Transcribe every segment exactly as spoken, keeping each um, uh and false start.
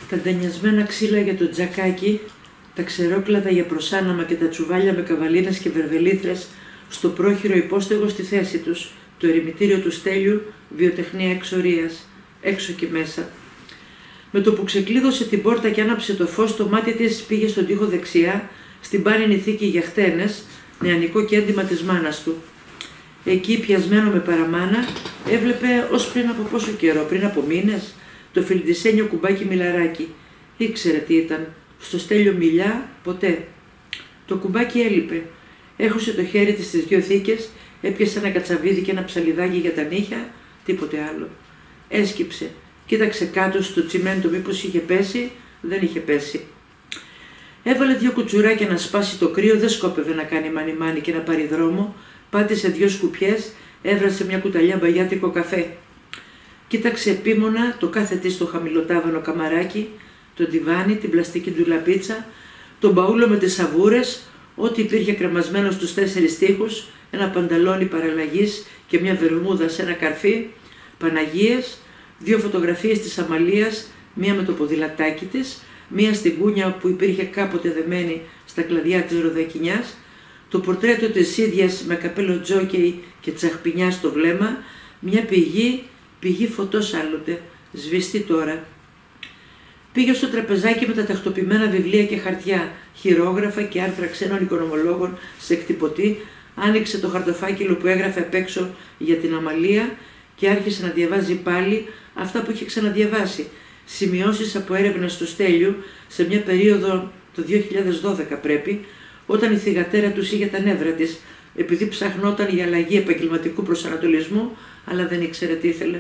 τα ντανιασμένα ξύλα για το τζακάκι, τα ξερόκλαδα για προσάναμα και τα τσουβάλια με καβαλίνες και βερβελίθρες στο πρόχειρο υπόστεγο στη θέση τους, το ερημητήριο του Στέλιου, βιοτεχνία εξορίας, έξω και μέσα. Με το που ξεκλείδωσε την πόρτα και άναψε το φως, το μάτι της πήγε στον τοίχο δεξιά, στην πάνινη θήκη για χτένες, νεανικό κέντημα της μάνας του. Εκεί, πιασμένο με παραμάνα, έβλεπε ως πριν από πόσο καιρό, πριν από μήνες, το φιλντισένιο κουμπάκι μιλαράκι. Ήξερε τι ήταν. Στο Στέλιο μιλιά, ποτέ. Το κουμπάκι έλειπε. Έχωσε το χέρι της στις δυο θήκες, έπιασε ένα κατσαβίδι και ένα ψαλιδάκι για τα νύχια, τίποτε άλλο. Έσκυψε. Κοίταξε κάτω στο τσιμέντο μήπως είχε πέσει, δεν είχε πέσει. Έβαλε δύο κουτσουράκια να σπάσει το κρύο, δεν σκόπευε να κάνει μανι-μάνι και να πάρει δρόμο, πάτησε δύο σκουπιές, έβρασε μια κουταλιά μπαγιάτικο καφέ. Κοίταξε επίμονα το κάθε τι στο χαμηλοτάβανο καμαράκι, το ντιβάνι, την πλαστική ντουλαπίτσα, τον μπαούλο με τις σαβούρες, ό,τι υπήρχε κρεμασμένο στους τέσσερις τοίχους, ένα πανταλόνι παραλλαγής και μια βερμούδα σε ένα καρφί, Παναγίες, δύο φωτογραφίες της Αμαλίας, μία με το ποδηλατάκι της, μία στην κούνια που υπήρχε κάποτε δεμένη στα κλαδιά της ροδακινιάς, το πορτρέτο της ίδιας με καπέλο τζόκεϊ και τσαχπινιά στο βλέμμα, μια πηγή, πηγή φωτός άλλοτε, σβηστή τώρα. Πήγε στο τραπεζάκι με τα τακτοποιημένα βιβλία και χαρτιά, χειρόγραφα και άρθρα ξένων οικονομολόγων σε εκτυπωτή, άνοιξε το χαρτοφάκελο που έγραφε απ' έξω για την Αμαλία και άρχισε να διαβάζει πάλι αυτά που είχε ξαναδιαβάσει, σημειώσεις από έρευνες του Στέλιου σε μια περίοδο το δύο χιλιάδες δώδεκα πρέπει, όταν η θυγατέρα τους είχε τα νεύρα της, επειδή ψαχνόταν για αλλαγή επαγγελματικού προσανατολισμού, αλλά δεν ήξερε τι ήθελε.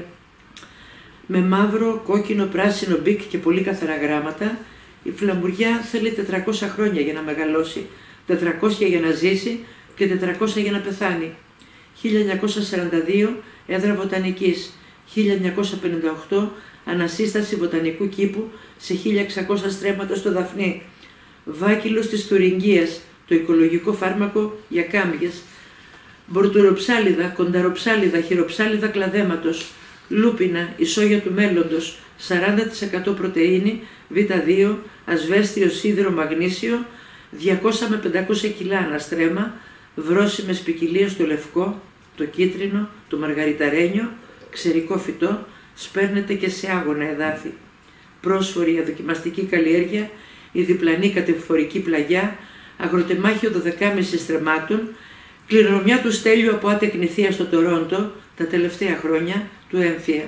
Με μαύρο, κόκκινο, πράσινο μπικ και πολύ καθαρά γράμματα, η φλαμπουριά θέλει τετρακόσια χρόνια για να μεγαλώσει, τετρακόσια για να ζήσει και τετρακόσια για να πεθάνει. χίλια εννιακόσια σαράντα δύο έδρα βοτανικής, χίλια εννιακόσια πενήντα οκτώ ανασύσταση βοτανικού κήπου σε χίλια εξακόσια στρέμματα στο Δαφνί, βάκυλος της Θουριγκίας, το οικολογικό φάρμακο για κάμιες, μπορτουροψάλιδα, κονταροψάλιδα, χειροψάλιδα κλαδέματος, λούπινα, ισόγεια του μέλλοντος, σαράντα τοις εκατό πρωτεΐνη, β δύο, ασβέστιο, σίδηρο, μαγνήσιο, διακόσια με πεντακόσια κιλά αναστρέμα, βρώσιμες ποικιλίες στο λευκό, το κίτρινο, το μαργαριταρένιο, ξερικό φυτό, σπέρνεται και σε άγωνα εδάφη. Πρόσφορη αδοκιμαστική καλλιέργεια, η διπλανή κατηφορική πλαγιά, αγροτεμάχιο δωδεκάμισι στρεμμάτων, κληρονομιά του Στέλιου από άτεκνη θεία στο Τορόντο τα τελευταία χρόνια του έμφυα.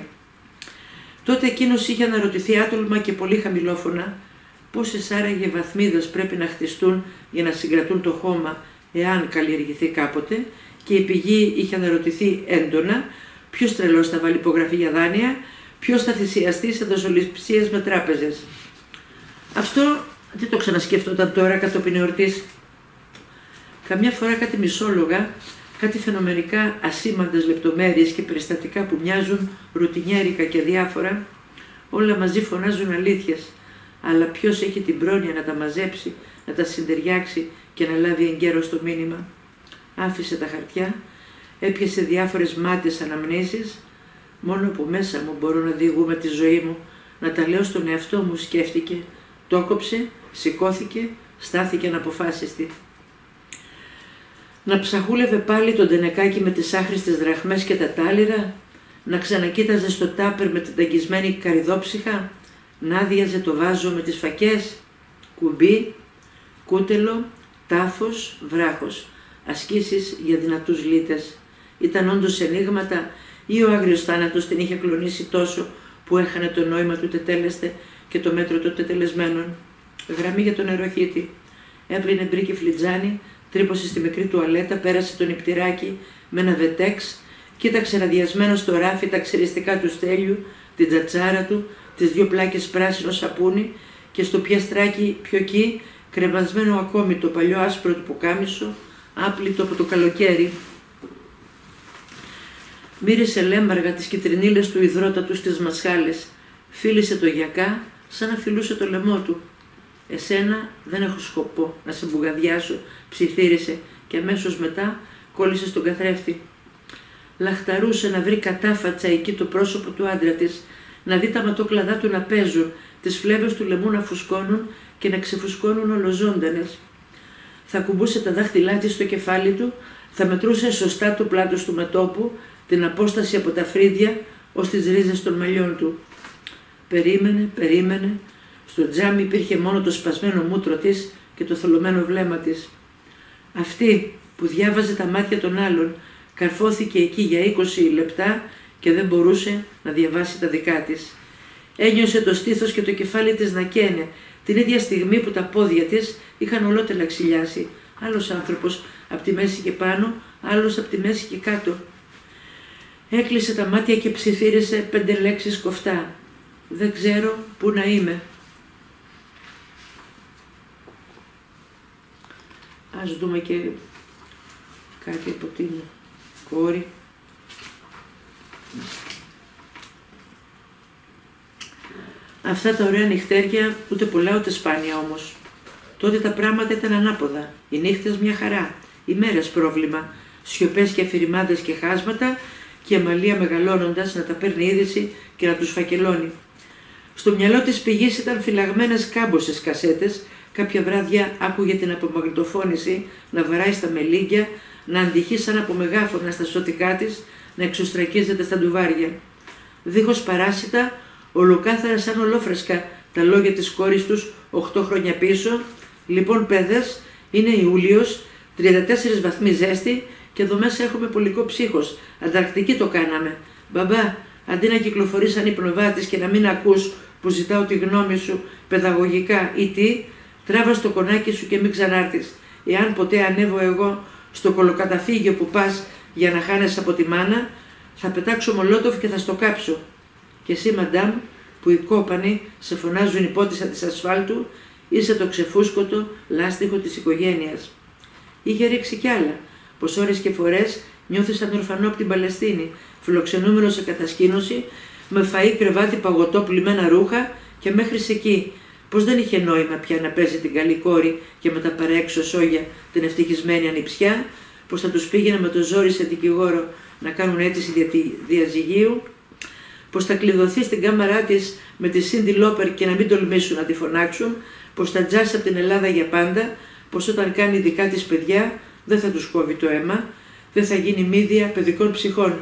Τότε εκείνος είχε αναρωτηθεί άτολμα και πολύ χαμηλόφωνα πόσες άραγε βαθμίδες πρέπει να χτιστούν για να συγκρατούν το χώμα εάν καλλιεργηθεί κάποτε, και η πηγή είχε αναρωτηθεί έντονα ποιος τρελός θα βάλει υπογραφή για δάνεια, ποιος θα θυσιαστεί σε δοσοληψίες με τράπεζες. Αυτό δεν το ξανασκέφτονταν τώρα κατόπιν εορτής. Καμιά φορά κάτι μισόλογα, κάτι φαινομενικά ασήμαντες λεπτομέρειες και περιστατικά που μοιάζουν ρουτινιέρικα και διάφορα, όλα μαζί φωνάζουν αλήθειες, αλλά ποιος έχει την πρόνοια να τα μαζέψει, να τα συντεριάξει και να λάβει εγκαίρως το μήνυμα. Άφησε τα χαρτιά, έπιασε διάφορες μάτιες αναμνήσεις, μόνο από μέσα μου μπορώ να διηγούμε τη ζωή μου, να τα λέω στον εαυτό μου, σκέφτηκε, το κόψε, σηκώθηκε, στάθηκε αναποφάσιστη. Να ψαχούλευε πάλι τον τενεκάκι με τις άχρηστες δραχμές και τα τάλιρα, να ξανακοίταζε στο τάπερ με την ταγγισμένη καρυδόψυχα, να άδειαζε το βάζο με τις φακές, κουμπί, κούτελο, τάφος, βράχος, ασκήσεις για δυνατούς λύτες. Ήταν όντως ενίγματα ή ο άγριος θάνατος την είχε κλονίσει τόσο που έχανε το νόημα του τετέλεστε και το μέτρο των τετελεσμένων. Γραμμή για τον νεροχύτη. Έπλυνε μπρίκι φλιτζάνι, τρύπωσε στη μικρή τουαλέτα, πέρασε τον υπτηράκι με ένα βετέξ, κοίταξε ραδιασμένο στο ράφι τα ξεριστικά του Στέλιου, την τζατσάρα του, τις δύο πλάκες πράσινο σαπούνι και στο πιαστράκι πιο εκεί, κρεμασμένο ακόμη το παλιό άσπρο του πουκάμισο, άπλυτο από το καλοκαίρι. Μύρισε λέμαργα τις κυτρινίλες του υδρότατου στις μασχάλες, φίλησε το γιακά σαν να φιλούσε το λαιμό του. «Εσένα δεν έχω σκοπό να σε μπουγαδιάσω», ψιθύρισε και αμέσως μετά κόλλησε στον καθρέφτη. Λαχταρούσε να βρει κατάφατσα εκεί το πρόσωπο του άντρα της, να δει τα ματόκλαδά του να παίζουν, τις φλέβες του λαιμού να φουσκώνουν και να ξεφουσκώνουν ολοζώντανες. Θα κουμπούσε τα δάχτυλά της στο κεφάλι του, θα μετρούσε σωστά το πλάτος του μετώπου, την απόσταση από τα φρύδια ως τις ρίζες των μαλλιών του. Περίμενε, περίμενε. Στο τζάμι υπήρχε μόνο το σπασμένο μούτρο της και το θολωμένο βλέμμα της. Αυτή που διάβαζε τα μάτια των άλλων καρφώθηκε εκεί για είκοσι λεπτά και δεν μπορούσε να διαβάσει τα δικά της. Ένιωσε το στήθος και το κεφάλι της να καίνε, την ίδια στιγμή που τα πόδια της είχαν ολότελα ξυλιάσει. Άλλος άνθρωπος από τη μέση και πάνω, άλλος από τη μέση και κάτω. Έκλεισε τα μάτια και ψιθύρισε πέντε λέξεις κοφτά. Δεν ξέρω πού να είμαι. Ας δούμε και κάτι από την κόρη. Αυτά τα ωραία νυχτέρια, ούτε πολλά ούτε σπάνια όμως. Τότε τα πράγματα ήταν ανάποδα. Οι νύχτες μια χαρά, οι μέρες πρόβλημα, σιωπές και αφηρημάδες και χάσματα και η αμαλία μεγαλώνοντας να τα παίρνει είδηση και να τους φακελώνει. Στο μυαλό της πηγής ήταν φυλαγμένες κάμποσες κασέτες. Κάποια βράδια άκουγε την απομαγνητοφώνηση να βαράει στα μελίγια, να αντυχεί σαν από μεγάφωνα στα σωτικά της, να εξωστρακίζεται στα ντουβάρια. Δίχως παράσιτα, ολοκάθαρα σαν ολόφρεσκα τα λόγια της κόρης τους οχτώ χρόνια πίσω. Λοιπόν, παιδες, είναι Ιούλιος, τριάντα τέσσερις βαθμοί ζέστη και εδώ μέσα έχουμε πολικό ψύχος. Ανταρκτική το κάναμε. Μπαμπά, αντί να κυκλοφορείς ανυπνοβάτης και να μην ακούς που ζητάω τη γνώμη σου παιδαγωγικά ή τι, τράβα στο κονάκι σου και μην ξανάρθεις. Εάν ποτέ ανέβω εγώ στο κολοκαταφύγιο που πας για να χάνεσαι από τη μάνα, θα πετάξω μολότοφ και θα στο κάψω. Και εσύ, μαντάμ, που οι κόπανοι σε φωνάζουν υπότισα της ασφάλτου, είσαι το ξεφούσκωτο λάστιχο της οικογένειας. Είχε ρίξει κι άλλα, πως ώρες και φορές νιώθει σαν ορφανό από την Παλαιστίνη, φιλοξενούμενο σε κατασκήνωση, με φαΐ, κρεβάτι, παγωτό, πλημμένα ρούχα και μέχρι εκεί. Πως δεν είχε νόημα πια να παίζει την καλή κόρη και με τα παραέξω σόγια την ευτυχισμένη ανιψιά, πως θα τους πήγαινε με το ζόρι σε δικηγόρο να κάνουν αίτηση διαζυγίου, πως θα κλειδωθεί στην κάμαρά της με τη Σίντι Λόπερ και να μην τολμήσουν να τη φωνάξουν, πως θα τζάσει από την Ελλάδα για πάντα, πως όταν κάνει δικά της παιδιά δεν θα τους κόβει το αίμα, δεν θα γίνει μύδια παιδικών ψυχών.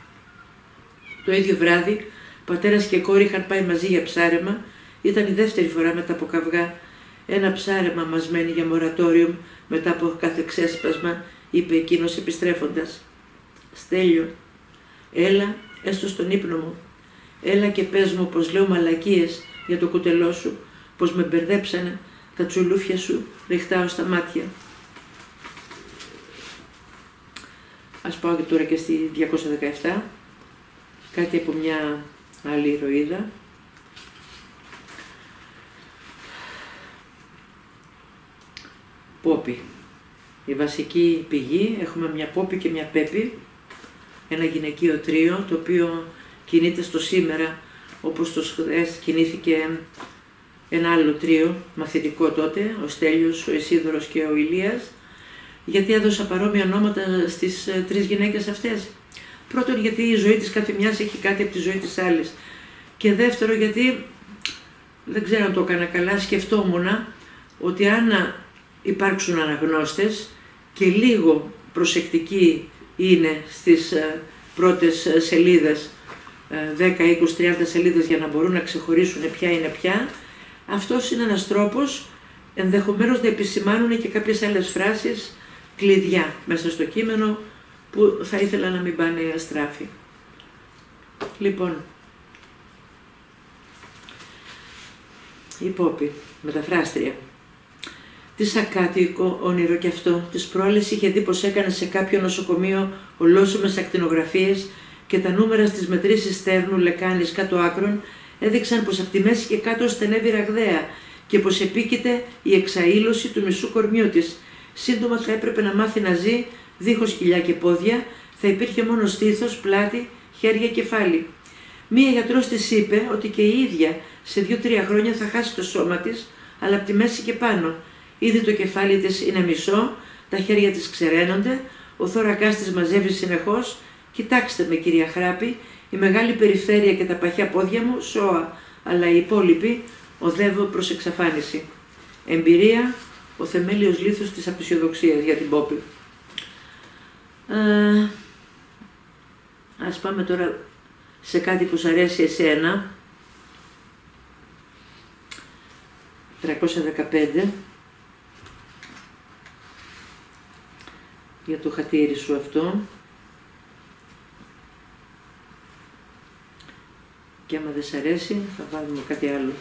Το ίδιο βράδυ, πατέρας και κόρη είχαν πάει μαζί για ψάρεμα. Ήταν η δεύτερη φορά μετά από καυγά. Ένα ψάρεμα μας μένει για μορατόριο μετά από κάθε ξέσπασμα, είπε εκείνος επιστρέφοντας. Στέλιο, έλα έστω στον ύπνο μου. Έλα και πες μου πως λέω μαλακίες για το κουτελό σου, πως με μπερδέψανε τα τσουλούφια σου ριχτάω στα μάτια. Ας πάω και τώρα και στη διακόσια δεκαεπτά, κάτι από μια άλλη ηρωίδα. Πόπι. Η βασική πηγή, έχουμε μια Πόπι και μια Πέπι, ένα γυναικείο τρίο το οποίο κινείται στο σήμερα, όπως το χθες κινήθηκε ένα άλλο τρίο, μαθητικό τότε, ο Στέλιος, ο Ισίδωρος και ο Ηλίας. Γιατί έδωσα παρόμοια ονόματα στις ε, τρεις γυναίκες αυτές. Πρώτον, γιατί η ζωή της κάθε μιας έχει κάτι από τη ζωή της άλλης. Και δεύτερο, γιατί, δεν ξέρω αν το έκανα καλά, σκεφτόμουν ότι αν υπάρξουν αναγνώστες και λίγο προσεκτικοί είναι στις ε, πρώτες ε, σελίδες, ε, δέκα, είκοσι, τριάντα σελίδες για να μπορούν να ξεχωρίσουν ποια είναι ποια, αυτός είναι ένας τρόπος ενδεχομένως να επισημάνουν και κάποιες άλλες φράσεις κλειδιά μέσα στο κείμενο που θα ήθελα να μην πάνε αστράφη. Λοιπόν, η Πόπι, μεταφράστρια. Τι σακάτικο όνειρο κι αυτό. Τις προάλλες είχε δει πως έκανε σε κάποιο νοσοκομείο ολόσωμες ακτινογραφίες και τα νούμερα στις μετρήσεις στέρνου, λεκάνης, κάτω άκρων έδειξαν πως από τη μέση και κάτω στενεύει ραγδαία και πως επίκειται η εξαήλωση του μισού κορμιού της. Σύντομα θα έπρεπε να μάθει να ζει δίχως κοιλιά και πόδια, θα υπήρχε μόνο στήθος, πλάτη, χέρια, κεφάλι. Μία γιατρός της είπε ότι και η ίδια σε δύο-τρία χρόνια θα χάσει το σώμα της, αλλά από τη μέση και πάνω. Ήδη το κεφάλι της είναι μισό, τα χέρια της ξεραίνονται, ο θώρακάς της μαζεύει συνεχώς. Κοιτάξτε με, κυρία Χράπη, Η μεγάλη περιφέρεια και τα παχιά πόδια μου, σώα, αλλά οι υπόλοιποι οδεύω προς εξαφάνιση. Εμπειρία, ο θεμέλιος λίθος της απεισιοδοξίας για την Πόπη. Ε, ας πάμε τώρα σε κάτι που σ' αρέσει εσένα. τριακόσια δεκαπέντε. Για το χατήρι σου αυτό. Και άμα δεν σ' αρέσει θα βάλουμε κάτι άλλο.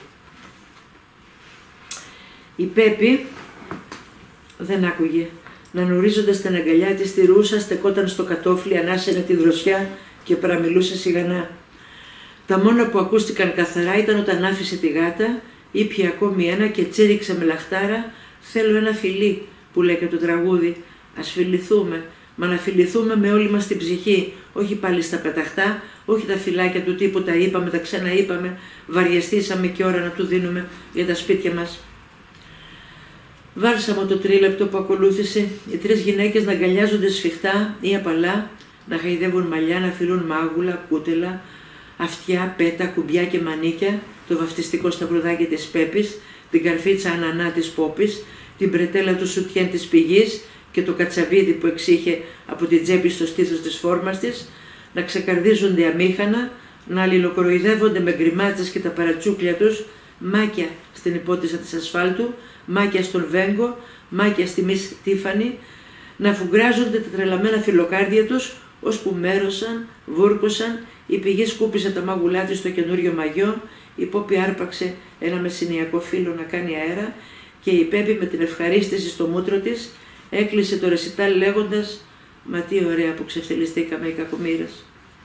Η Πέπη δεν άκουγε. Να νουρίζοντας την αγκαλιά της τη ρούσα, στεκόταν στο κατόφλι, ανάσαινε τη δροσιά και παραμιλούσε σιγανά. Τα μόνα που ακούστηκαν καθαρά ήταν όταν άφησε τη γάτα, ήπια ακόμη ένα και τσίριξε με λαχτάρα «Θέλω ένα φιλί» που λέει και το τραγούδι. Ας φιληθούμε, μα να φιληθούμε με όλη μας την ψυχή, όχι πάλι στα πεταχτά, όχι τα φυλάκια του τύπου τα είπαμε, τα ξαναείπαμε, βαριεστήσαμε και ώρα να του δίνουμε για τα σπίτια μας. Βάλσαμο το τρίλεπτο που ακολούθησε, οι τρεις γυναίκες να αγκαλιάζονται σφιχτά ή απαλά, να χαϊδεύουν μαλλιά, να φιλούν μάγουλα, κούτελα, αυτιά, πέτα, κουμπιά και μανίκια, το βαφτιστικό σταυρουδάκι της Πέπης, την καρφίτσα ανανά της Πόπης, την πρετέλα του σουτιέν της Πηγής και το κατσαβίδι που εξήχε από την τσέπη στο στήθος της φόρμας της, να ξεκαρδίζονται αμήχανα, να αλληλοκροϊδεύονται με γκριμάτσες και τα παρατσούκλια τους, μάκια στην υπότισα της ασφάλτου, μάκια στον Βέγκο, μάκια στη Μις Τίφανη, να φουγκράζονται τα τρελαμένα φιλοκάρδια τους, ώσπου μέρωσαν, βούρκωσαν, η Πηγή σκούπισε τα μάγουλά της στο καινούριο μαγιό, η Πόπη άρπαξε ένα μεσηνιακό φύλλο να κάνει αέρα και η Πέπη με την ευχαρίστηση στο μούτρο της έκλεισε το ρεσιτάλ λέγοντας «Μα τι ωραία που ξεφτελιστήκαμε οι κακομοίρες».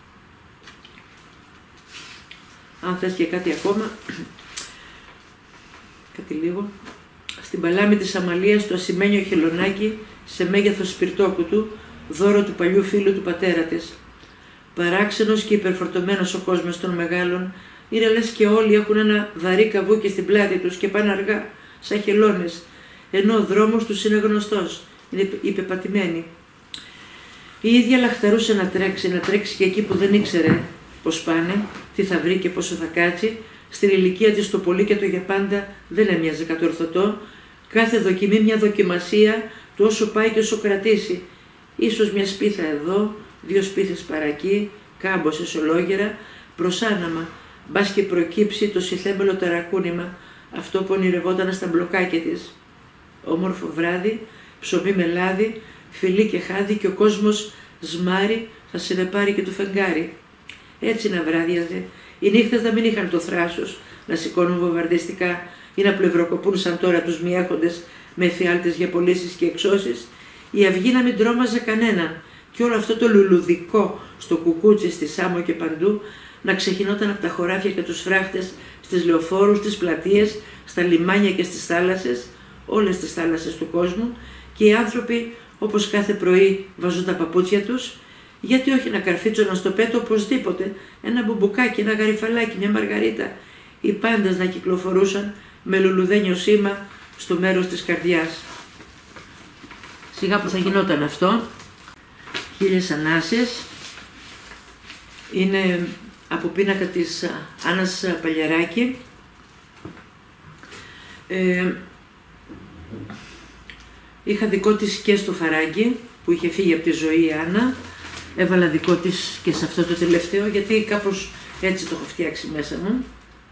Αν θες και κάτι ακόμα, κάτι λίγο. Στην παλάμη της Αμαλίας το ασημένιο χελωνάκι σε μέγεθος σπιρτόκουτου, δώρο του παλιού φίλου του πατέρα της. Παράξενος και υπερφορτωμένος ο κόσμος των μεγάλων, είναι λες και όλοι έχουν ένα βαρύ καβούκι στην πλάτη τους και πάνε αργά, σαν χελώνες, ενώ ο δρόμος τους είναι γνωστός, είναι υπεπατημένοι. Η ίδια λαχταρούσε να τρέξει, να τρέξει και εκεί που δεν ήξερε πώς πάνε, τι θα βρει και πόσο θα κάτσει. Στην ηλικία της το πολύ και το για πάντα δεν έμοιαζε κατορθωτό, κάθε δοκιμή μια δοκιμασία του όσο πάει και όσο κρατήσει. Ίσως μια σπίθα εδώ, δύο σπίθες παρακεί, κάμποσες ολόγερα, προσάναμα, μπας και προκύψει το συθέμελο ταρακούνημα, αυτό που ονειρευόταν στα μπλοκάκια της. Όμορφο βράδυ, ψωμί με λάδι, φιλί και χάδι και ο κόσμος σμάρι θα συνεπάρει και το φεγγάρι. Έτσι να βράδιαζε. Οι νύχτες να μην είχαν το θράσος να σηκώνουν βομβαρδιστικά ή να πλευροκοπούν σαν τώρα τους μιέχοντες με εφιάλτες για πωλήσεις και εξώσεις. Η αυγή να μην τρόμαζε κανέναν και όλο αυτό το λουλουδικό στο κουκούτσι, στη Σάμο και παντού να ξεχυνόταν από τα χωράφια και τους φράχτες στις λεωφόρους, στις πλατείες, στα λιμάνια και στις θάλασσες, όλες τις θάλασσες του κόσμου, και οι άνθρωποι όπως κάθε πρωί βάζουν τα παπούτσια τους, γιατί όχι να καρφίτσωναν στο πέτο οπωσδήποτε ένα μπουμπουκάκι, ένα γαριφαλάκι, μια μαργαρίτα. Οι πάντες να κυκλοφορούσαν με λουλουδένιο σήμα στο μέρος της καρδιάς. Σιγά που θα γινόταν αυτό. Χίλιες ανάσες. Είναι από πίνακα της Άννας Παλιαράκη. Ε, είχα δικό της και στο Φαράγγι που είχε φύγει από τη ζωή η Άννα. Έβαλα δικό της και σε αυτό το τελευταίο, γιατί κάπως έτσι το έχω φτιάξει μέσα μου.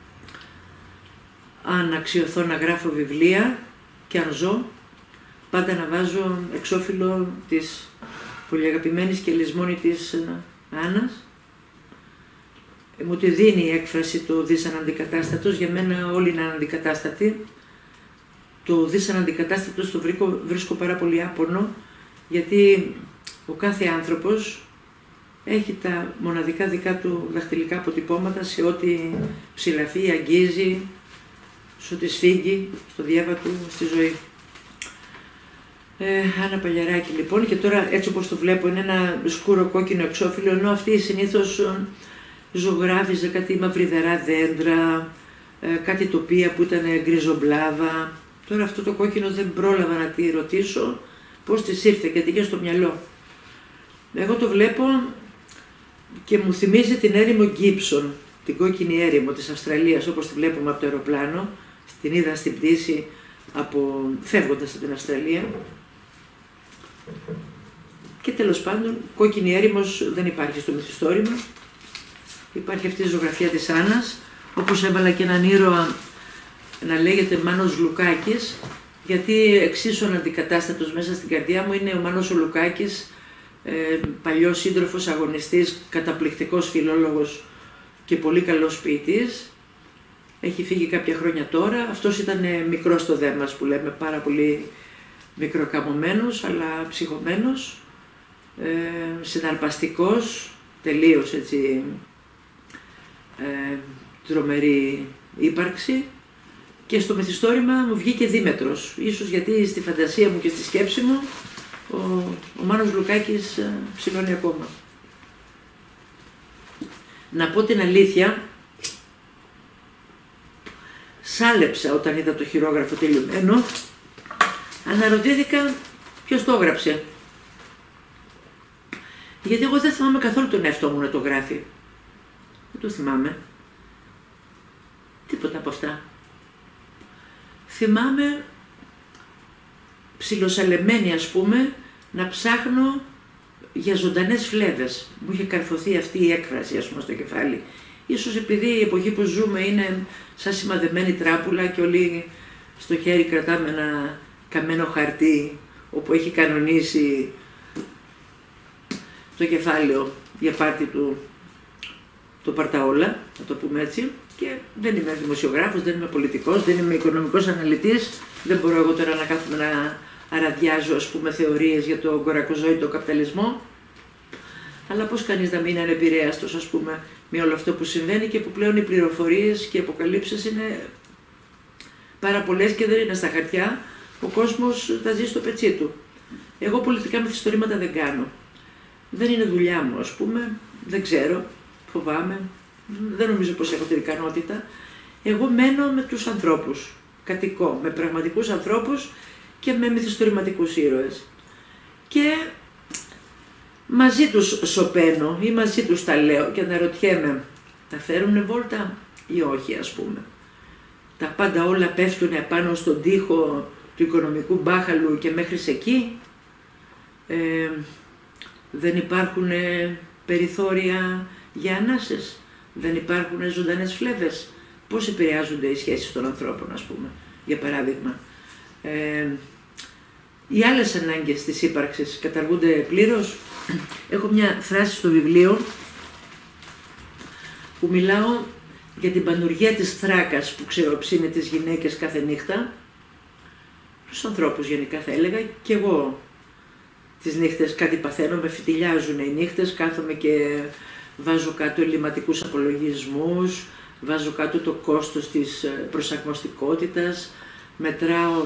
Αν αξιωθώ να γράφω βιβλία και αν ζω, πάντα να βάζω εξώφυλλο της πολύ αγαπημένης και λησμόνητης Άννας. Μου τη δίνει η έκφραση το «δις αναντικατάστατος», για μένα όλοι είναι αναντικατάστατοι. Το «δις αναντικατάστατος» το βρίσκω, βρίσκω πάρα πολύ άπονο, γιατί ο κάθε άνθρωπος έχει τα μοναδικά δικά του δαχτυλικά αποτυπώματα σε ό,τι ψηλαφεί, αγγίζει, σε ό,τι σφίγγει στο διάβα του, στη ζωή. Ε, Άννα Παλιαράκη λοιπόν, και τώρα έτσι όπως το βλέπω είναι ένα σκούρο κόκκινο εξώφυλλο, ενώ αυτή συνήθως ζωγράφιζε κάτι μαυριδερά δέντρα, ε, κάτι τοπία που ήταν γκριζομπλάβα. Τώρα αυτό το κόκκινο δεν πρόλαβα να τη ρωτήσω πώς της ήρθε, γιατί είχε στο μυαλό. Εγώ το βλέπω και μου θυμίζει την έρημο Γκίψον, την κόκκινη έρημο της Αυστραλίας, όπως τη βλέπουμε από το αεροπλάνο. Την είδα στην πτήση από, φεύγοντας από την Αυστραλία. Και τέλος πάντων, κόκκινη έρημος δεν υπάρχει στο μυθιστόρημα. Υπάρχει αυτή η ζωγραφιά της Άννας, όπως έβαλα και έναν ήρωα να λέγεται Μάνος Λουκάκης, γιατί εξίσου αντικατάστατος μέσα στην καρδιά μου είναι ο Μάνος ο Λουκάκης, ε, παλιός σύντροφος, αγωνιστής, καταπληκτικός φιλόλογος και πολύ καλός ποιητής. Έχει φύγει κάποια χρόνια τώρα. Αυτός ήταν μικρός στο δέμας που λέμε, πάρα πολύ μικροκαμωμένος, αλλά ψυχωμένος, ε, συναρπαστικός, τελείως έτσι, ε, τρομερή ύπαρξη. Και στο μυθιστόρημα μου βγήκε δίμετρος, ίσως γιατί στη φαντασία μου και στη σκέψη μου ο, ο Μάνος Λουκάκης ε, ψηλώνει ακόμα. Να πω την αλήθεια, σάλεψα όταν είδα το χειρόγραφο τελειωμένο, αναρωτήθηκα ποιος το έγραψε. Γιατί εγώ δεν θυμάμαι καθόλου τον εαυτό μου να το γράφει. Δεν το θυμάμαι. Τίποτα από αυτά. Θυμάμαι ψιλοσαλεμένη, ας πούμε, να ψάχνω για ζωντανές φλέβες. Μου είχε καρφωθεί αυτή η έκφραση, ας πούμε, στο κεφάλι. Ίσως επειδή η εποχή που ζούμε είναι σαν σημαδεμένη τράπουλα και όλοι στο χέρι κρατάμε ένα καμένο χαρτί όπου έχει κανονίσει το κεφάλαιο για πάρτι του το Παρταόλα, να το πούμε έτσι. Και δεν είμαι δημοσιογράφος, δεν είμαι πολιτικός, δεν είμαι οικονομικός αναλυτής. Δεν μπορώ εγώ τώρα να κάθομαι να αραδιάζω, ας πούμε, θεωρίες για τον κορακοζόητο καπιταλισμό. Αλλά πώς κανείς να μην είναι ανεπηρέαστος, ας πούμε, με όλο αυτό που συμβαίνει και που πλέον οι πληροφορίες και οι αποκαλύψεις είναι πάρα πολλές και δεν είναι στα χαρτιά. Ο κόσμος τα ζει στο πετσί του. Εγώ πολιτικά μυθιστορήματα δεν κάνω. Δεν είναι δουλειά μου, ας πούμε, δεν ξέρω, φοβάμαι, δεν νομίζω πως έχω την ικανότητα. Εγώ μένω με τους ανθρώπους, κατοικώ με πραγματικούς ανθρώπους και με μυθιστορηματικούς ήρωες. Και μαζί τους σωπαίνω ή μαζί τους τα λέω και αναρωτιέμαι, τα φέρουνε βόλτα ή όχι, ας πούμε. Τα πάντα όλα πέφτουνε πάνω στον τοίχο του οικονομικού μπάχαλου και μέχρι εκεί. Ε, δεν υπάρχουν περιθώρια για ανάσες, δεν υπάρχουν ζωντανές φλέβες. Πώς επηρεάζονται οι σχέσεις των ανθρώπων, ας πούμε, για παράδειγμα. Ε, οι άλλες ανάγκες της ύπαρξης καταργούνται πλήρως. Έχω μια φράση στο βιβλίο που μιλάω για την πανουργία της θράκας που ξεροψύνει τις γυναίκες κάθε νύχτα, τους ανθρώπους γενικά θα έλεγα, και εγώ τις νύχτες κάτι παθαίνω, με φιτιλιάζουν οι νύχτες, κάθομαι και βάζω κάτω ελλειμματικούς απολογισμούς, βάζω κάτω το κόστος της προσαρμοστικότητας, μετράω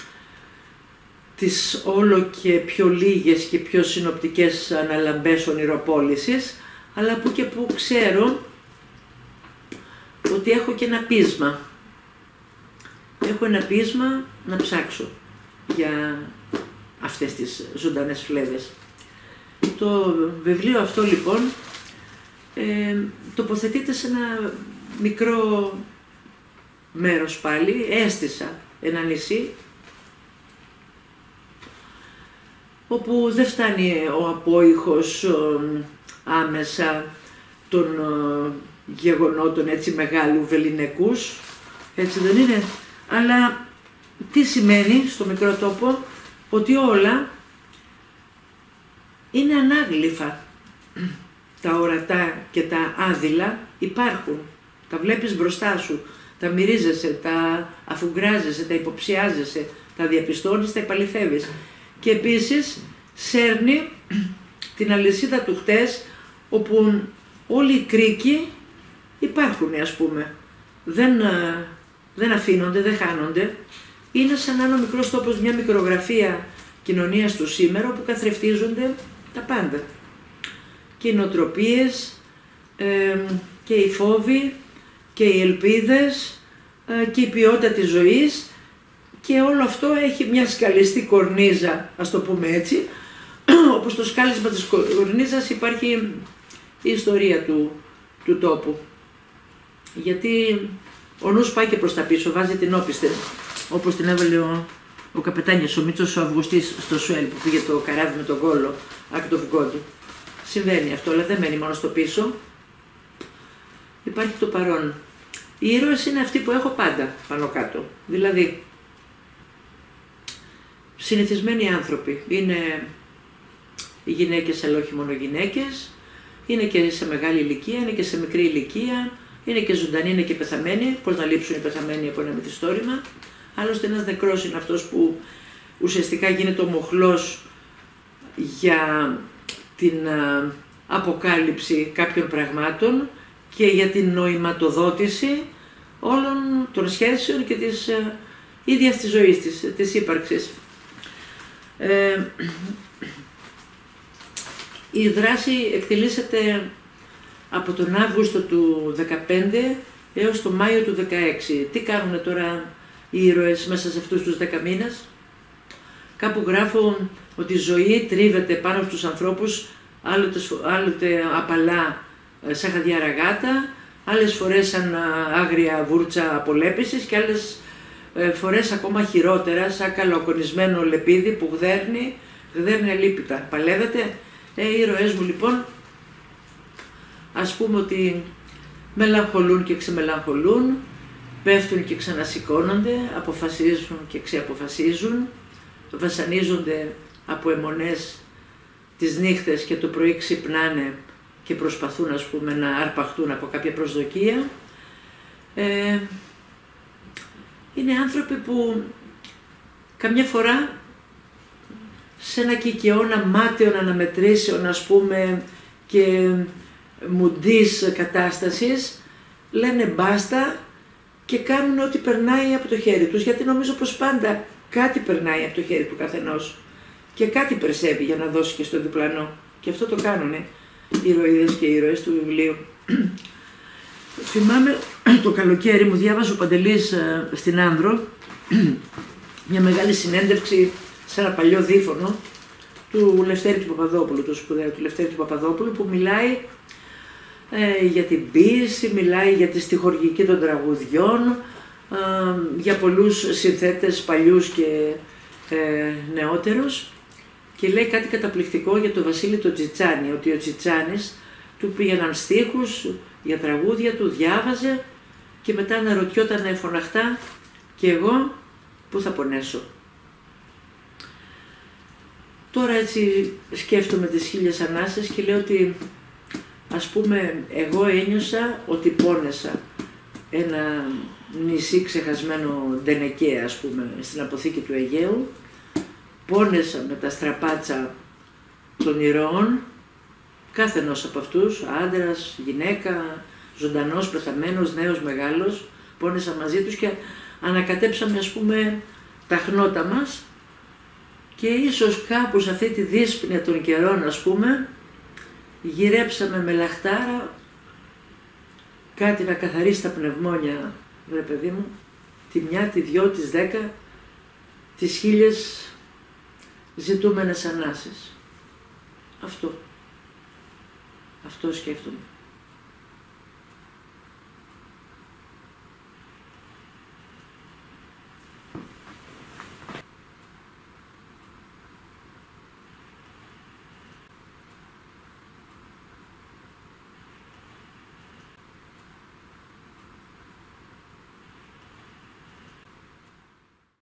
τις όλο και πιο λίγες και πιο συνοπτικές αναλαμπές ονειροπόλησης, αλλά που και που ξέρω ότι έχω και ένα πείσμα. Έχω ένα πείσμα να ψάξω για αυτές τις ζωντανές φλέβες. Το βιβλίο αυτό λοιπόν ε, τοποθετείται σε ένα μικρό μέρος πάλι, έστησα ένα νησί, όπου δεν φτάνει ο απόϊχος ο, άμεσα των ο, γεγονότων έτσι μεγάλου βεληνικούς, έτσι δεν είναι, αλλά τι σημαίνει στο μικρό τόπο, ότι όλα είναι ανάγλυφα. Τα ορατά και τα άδειλα υπάρχουν, τα βλέπεις μπροστά σου, τα μυρίζεσαι, τα αφουγκράζεσαι, τα υποψιάζεσαι, τα διαπιστώνεις, τα επαληθεύεις. Και επίσης σέρνει την αλυσίδα του χτες, όπου όλοι οι κρίκοι υπάρχουν, ας πούμε. Δεν, δεν αφήνονται, δεν χάνονται. Είναι σαν ένα μικρός τόπος, μια μικρογραφία κοινωνίας του σήμερα, όπου καθρεφτίζονται τα πάντα. Και οι νοοτροπίες, ε, και οι φόβοι, και οι ελπίδες, ε, και η ποιότητα της ζωής, και όλο αυτό έχει μια σκαλιστή κορνίζα, ας το πούμε έτσι. Όπως το σκάλισμα της κορνίζας υπάρχει η ιστορία του, του τόπου. Γιατί ο νους πάει και προς τα πίσω, βάζει την όπισθεν, όπως την έβαλε ο, ο καπετάνιος, ο Μίτσος ο Αυγουστής στο Σουέλ που πήγε το καράβι με τον κόλο, Act of God. Συμβαίνει αυτό, αλλά δεν μένει μόνο στο πίσω. Υπάρχει το παρόν. Οι ήρωες είναι αυτοί που έχω πάντα πάνω κάτω. Δηλαδή, συνηθισμένοι άνθρωποι. Είναι οι γυναίκες, αλλά όχι μόνο γυναίκες. Είναι και σε μεγάλη ηλικία, είναι και σε μικρή ηλικία. Είναι και ζωντανοί, είναι και πεθαμένοι. Πώς να λείψουν οι πεθαμένοι από ένα μυθιστόρημα. Άλλωστε, ένας νεκρός είναι αυτός που ουσιαστικά γίνεται ο μοχλός για την αποκάλυψη κάποιων πραγμάτων και για την νοηματοδότηση όλων των σχέσεων και της ε, ίδιας της ζωής της, της ύπαρξης. Ε, η δράση εκτελήσεται από τον Αύγουστο του δεκαπέντε έως τον Μάιο του δεκαέξι. Τι κάνουν τώρα οι ήρωες μέσα σε αυτούς τους δέκα μήνες? Κάπου γράφω ότι η ζωή τρίβεται πάνω στους ανθρώπους, άλλοτε, άλλοτε απαλά σαν χαδιά ραγάτα, άλλες φορές σαν άγρια βούρτσα απολέπισης και άλλες φορές ακόμα χειρότερα, σαν καλοκονισμένο λεπίδι που γδέρνει, γδέρνει αλίπητα. Παλεύεται. Ε, οι ήρωές μου λοιπόν, ας πούμε ότι μελαγχολούν και ξεμελαγχολούν, πέφτουν και ξανασηκώνονται, αποφασίζουν και ξεαποφασίζουν, βασανίζονται από αιμονές τις νύχτες και το πρωί ξυπνάνε και προσπαθούν, ας πούμε, να αρπαχτούν από κάποια προσδοκία. Ε, είναι άνθρωποι που καμιά φορά σε ένα κικαιώνα μάταιων αναμετρήσεων, ας πούμε, και μουντής κατάστασης, λένε μπάστα και κάνουν ό,τι περνάει από το χέρι τους, γιατί νομίζω πως πάντα κάτι περνάει από το χέρι του καθενός και κάτι περσεύει για να δώσει και στο διπλανό. Και αυτό το κάνουνε οι ηρωίδες και οι ήρωες του βιβλίου. Θυμάμαι το καλοκαίρι μου διάβαζε ο Παντελής στην Άνδρο μια μεγάλη συνέντευξη σε ένα παλιό δίφωνο του Λευτέρη του Παπαδόπουλου, του σπουδαίου του Λευτέρη του Παπαδόπουλου, που μιλάει ε, για την ποίηση, μιλάει για τη στιχουργική των τραγουδιών, ε, για πολλούς συνθέτες παλιούς και ε, νεότερους, και λέει κάτι καταπληκτικό για τον Βασίλη τον Τσιτσάνη, ότι ο Τσιτσάνης του πήγαιναν στίχους για τραγούδια του, διάβαζε και μετά αναρωτιόταν φωναχτά, και εγώ πού θα πονέσω. Τώρα έτσι σκέφτομαι τις χίλιες ανάσες και λέω ότι, ας πούμε, εγώ ένιωσα ότι πόνεσα ένα νησί ξεχασμένο Ντενεκέ, ας πούμε, στην αποθήκη του Αιγαίου. Πόνεσα με τα στραπάτσα των ηρώων, κάθε ενός από αυτούς, άντρας, γυναίκα, ζωντανός, πεθαμένος, νέος, μεγάλος. Πόνεσα μαζί τους και ανακατέψαμε, ας πούμε, τα χνότα μας, και ίσως κάπου σε αυτή τη δύσπνοια των καιρών, ας πούμε, γυρέψαμε με λαχτάρα κάτι να καθαρίσει τα πνευμόνια, βρε παιδί μου, τη μια, τη δυο, τις δέκα, τις χίλιες ζητούμενες ανάσες. Αυτό. Αυτό σκέφτομαι.